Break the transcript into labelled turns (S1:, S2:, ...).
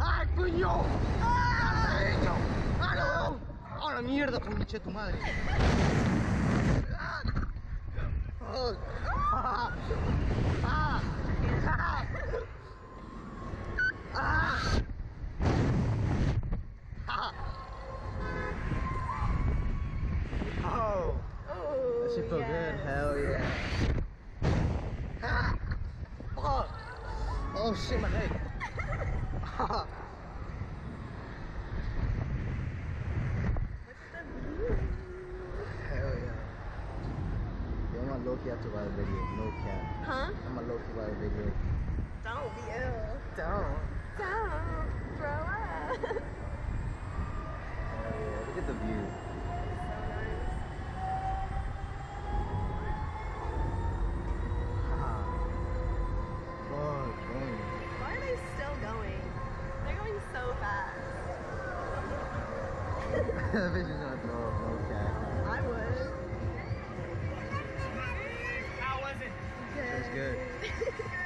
S1: ¡Ay, coño! ¡Ay, no! ¡Ah, no! ¡Ah, la mierda, conche tu madre! ¡Ah! ¡Ah! ¡Ah! ¡Ah! ¡Ah! ¡Ah! Oh! That shit felt good. Hell yeah. Ah! Fuck! Oh shit, my leg. Ah! Hell yeah. Yo, I'm gonna low-key have to write a video. No cap.
S2: Huh?
S1: I'm gonna low-key write a video.
S2: Don't be ill.
S1: Don't.
S2: Don't throw up.
S1: Hell yeah. Look at the view.
S2: Why are they still going? They're going so fast.
S1: That bitch is gonna throw up, no cap.
S2: I would.
S3: How was it?
S1: It was good.